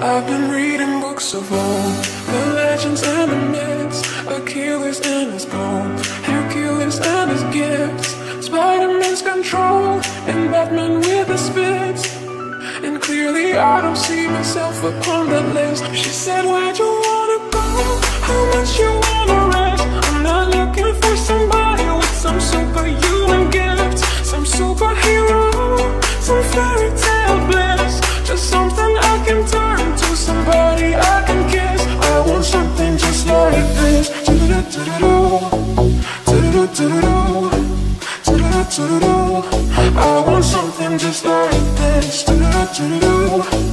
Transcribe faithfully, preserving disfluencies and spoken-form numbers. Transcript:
I've been reading books of old, the legends and the myths, Achilles and his gold, Hercules and his gifts, Spider-Man's control, and Batman with his fits. And clearly I don't see myself upon that list. She said, where'd you wanna go? How much you wanna rest? I'm not looking for somebody with some superhuman gifts, some superhero, some fairy tale bliss, just something I can turn to, somebody I can kiss. I want something just like this. I want something just like this.